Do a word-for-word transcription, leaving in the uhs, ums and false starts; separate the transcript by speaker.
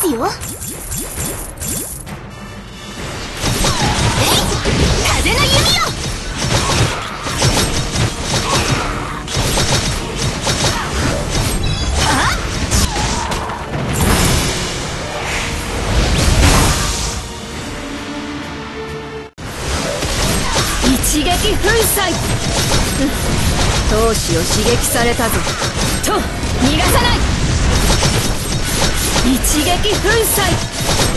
Speaker 1: いよ。風の弓よ。一撃粉砕。闘志を刺激されたぞ。と逃がさない。一撃粉砕。